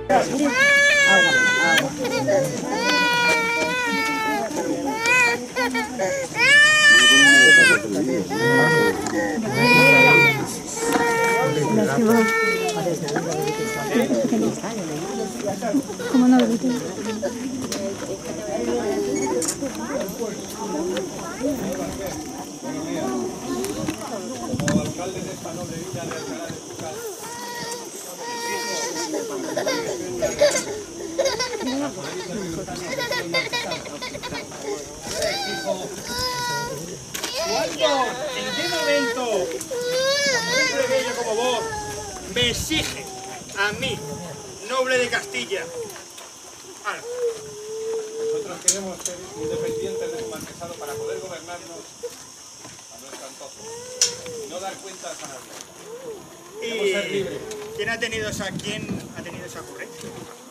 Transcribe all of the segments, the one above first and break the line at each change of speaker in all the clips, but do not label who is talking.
¿Cómo no lo
Como alcalde de esta noble villa de Alcalá de Henares,
¿cuándo? ¿En qué momento un plebeyo como vos me exige a mí, noble de Castilla? Ahora,
nosotros queremos ser independientes del marquesado para poder gobernarnos a nuestro antojo y no dar cuentas a nadie. Queremos ser libres.
¿Quién ha tenido esa ocurrencia?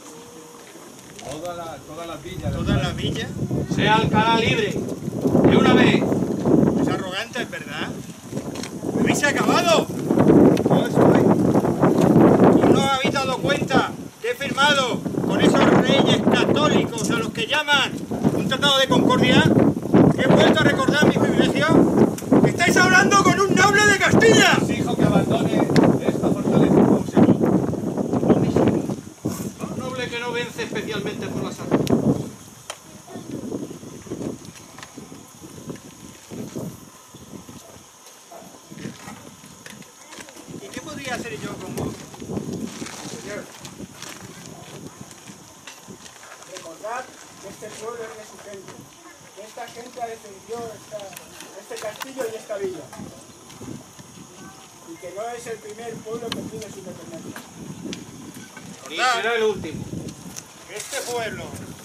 Todas las villas.
¿Todas las villas?
Sea Alcalá libre, de una vez.
Es arrogante, es verdad. ¿Me habéis acabado? No estoy. ¿Y no habéis dado cuenta que he firmado con esos reyes católicos a los que llaman un tratado de concordia? ¿He vuelto a recordar mi privilegio? ¡Estáis hablando con un noble de Castilla!
Exijo que abandone esta fortaleza, Monseñor.
Un noble que no vence especialmente por las armas.
¿Y qué podría hacer yo con vos?
Señor, recordad que este pueblo es de su gente, que esta gente ha defendido este castillo y esta villa, y que no es el primer pueblo que pide su independencia.
Y será el último.
Este pueblo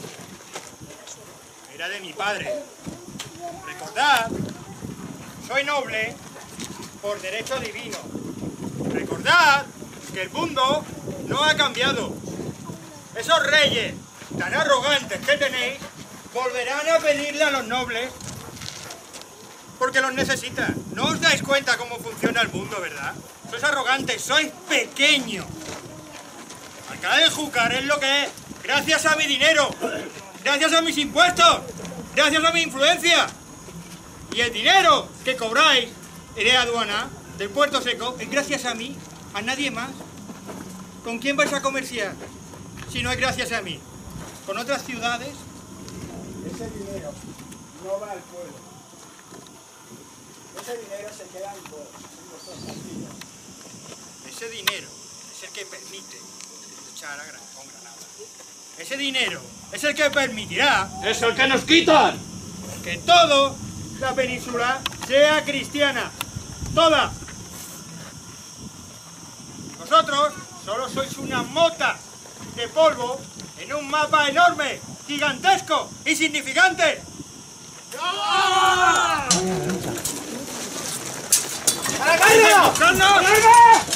era de mi padre. Recordad, soy noble por derecho divino. Recordad que el mundo no ha cambiado. Esos reyes tan arrogantes que tenéis volverán a pedirle a los nobles porque los necesitan. No os dais cuenta cómo funciona el mundo, ¿verdad? Sois arrogantes, sois pequeños. Alcalá de Júcar es lo que es, gracias a mi dinero, gracias a mis impuestos, gracias a mi influencia. Y el dinero que cobráis de aduana del Puerto Seco es gracias a mí, a nadie más. ¿Con quién vais a comerciar si no es gracias a mí? ¿Con otras ciudades?
Ese dinero no va al pueblo. Ese dinero se queda en vuestros castillos.
Ese dinero es el que permite luchar con Granada. Ese dinero es el que permitirá
¡Es el que nos quitan!
que toda la península sea cristiana. ¡Toda! Vosotros solo sois una mota de polvo en un mapa enorme, gigantesco, insignificante. ¡Ah! ¡A la calle!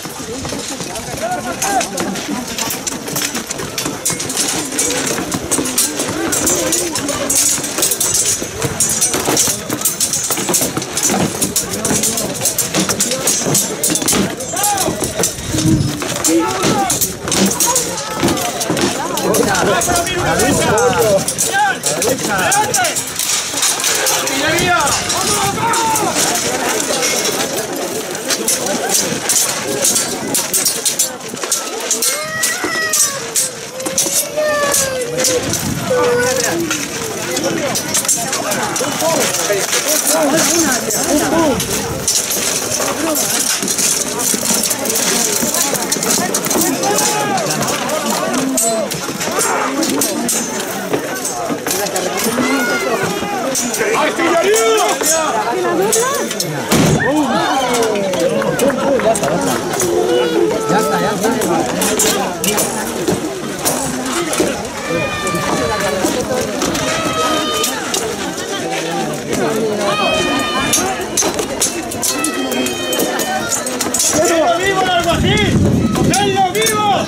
¡Cogedlo vivo el alguacil! ¡Cogedlo vivo!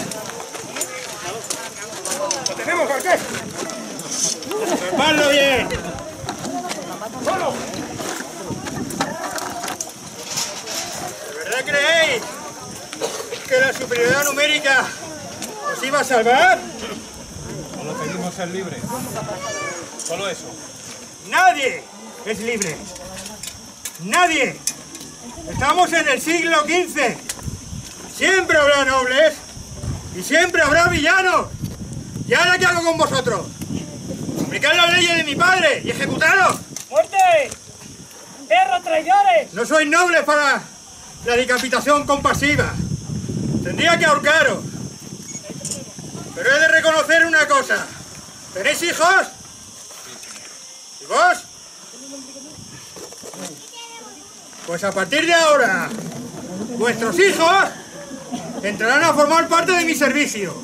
¡Lo tenemos, Marqués! ¡Observadlo bien! la superioridad numérica nos iba a salvar?
Solo pedimos ser libres. Solo eso.
Nadie es libre. Nadie. Estamos en el siglo XV. Siempre habrá nobles y siempre habrá villanos. ¿Y ahora qué hago con vosotros? Aplicar las leyes de mi padre y ejecutaros.
¡Muerte! ¡Perros traidores!
No sois nobles para la decapitación compasiva. Tendría que ahorcaros. Pero he de reconocer una cosa. ¿Tenéis hijos? ¿Y vos? Pues a partir de ahora, vuestros hijos entrarán a formar parte de mi servicio.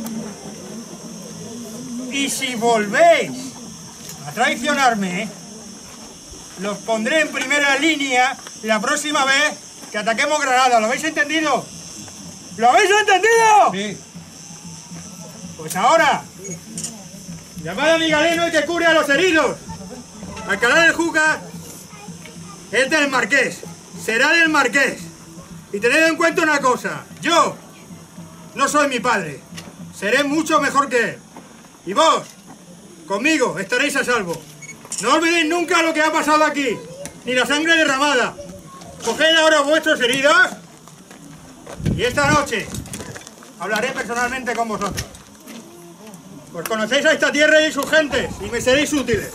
Y si volvéis a traicionarme, los pondré en primera línea la próxima vez que ataquemos Granada. ¿Lo habéis entendido? ¿Lo habéis entendido?
Sí.
Pues ahora, llamad a mi galeno y que cure a los heridos. Alcalá del Júcar es del Marqués, será del Marqués. Y tened en cuenta una cosa, yo no soy mi padre, seré mucho mejor que él. Y vos, conmigo, estaréis a salvo. No olvidéis nunca lo que ha pasado aquí, ni la sangre derramada. Coged ahora vuestros heridos y esta noche hablaré personalmente con vosotros. Pues conocéis a esta tierra y sus gentes y me seréis útiles.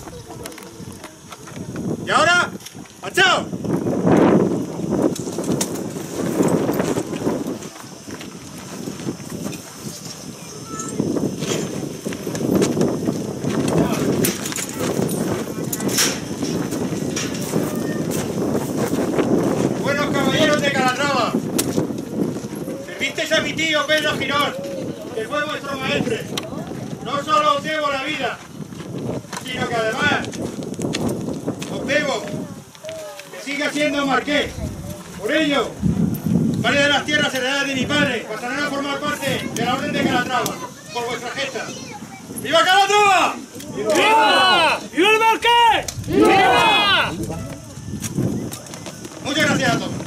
Y ahora, ¡chao! Buenos caballeros de Calatrava, servisteis a mi tío Pedro Girón, que fue vuestro maestre. No solo os debo la vida, sino que además os debo que siga siendo marqués. Por ello, varias de las tierras heredadas de mi padre pasarán a formar parte de la Orden de Calatrava, por vuestra gesta. ¡Viva Calatrava!
¡Viva! ¡Viva el Marqués! ¡Viva!
Muchas gracias a todos.